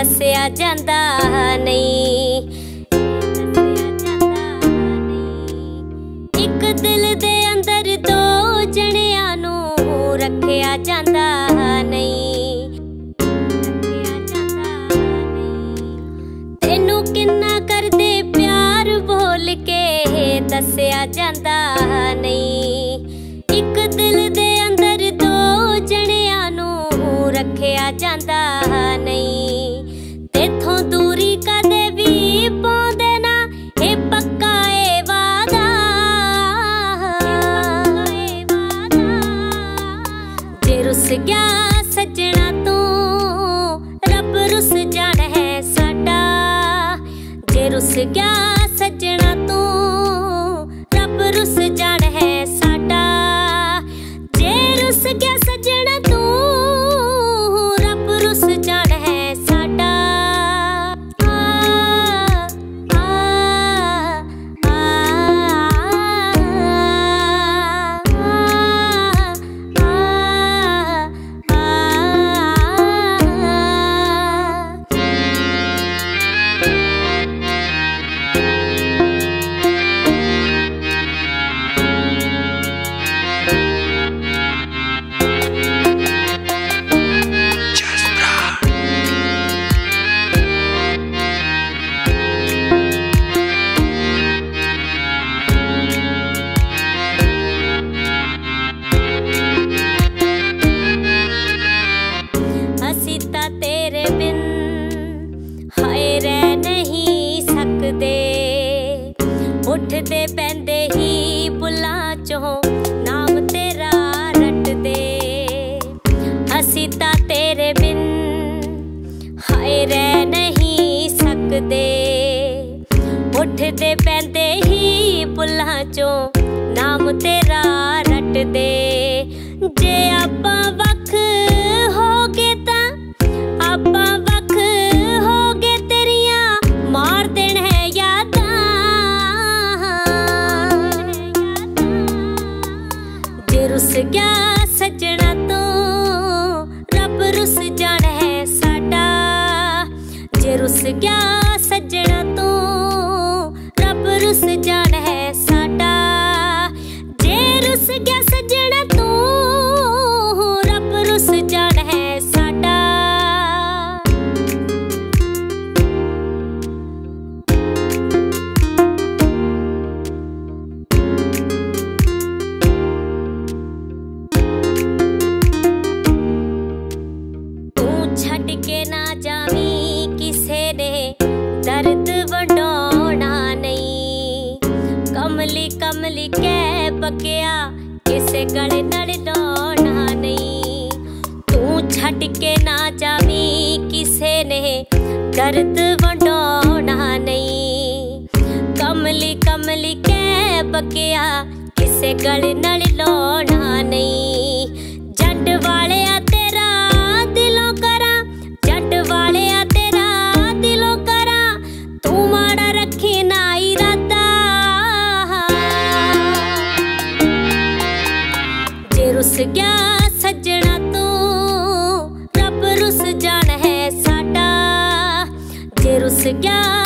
दसिया जांदा नहीं। एक दिल दे अंदर दो जणियां नू रखिया जांदा नहीं। तेनू किन्ना करदे प्यार बोल के दसिया जांदा नहीं। एक दिल दे अंदर दो जणियां नू रखिया जांदा नहीं। तेथों दूरी कदे भी पाउंदे ना ए पक्का ए वादा। जे रुस गया सजना तू रब रुस जाना है साडा। जे रुस गया सजना तू रब रुस जाना है साडा। जे रुस गया सजना तू रब रुस जाना है साडा। तेरे बिन हाय रह नहीं सकते। उठदे पैंदे ही बुला चों नाम तेरा रटदे। असी तां तेरे बिन हाय रह नहीं सकते। उठदे पैंदे ही बुला चों नाम तेरा रटदे। जे आपां वख हो गए तां आपां वख हो गए तेरियां मार देण है यादां। जे रुस गया सजना तू रब रुस जाना है साडा। जे रुस गया सजना तू रब रुस जाना है साडा। जे रुस गया सजना तू रब रुस जाना है साडा। छड़ के ना जावी किसे ने दर्द वंडाउणा नहीं। कमली कमली कह बकिया किसे गले नाल लाउणा नहीं। तू छड़ के ना जावी किसे ने दर्द वंडाउणा नहीं। कमली कमली कह बकिया किसे गले नाल लाउणा नहीं। जट वाले तेरा दिलों करा जट वाले तेरा दिलों करा। तू माड़ा रखी ना इरादा। जे रुस गया सजना तू रब रुस जाना है साडा। जे रुस गया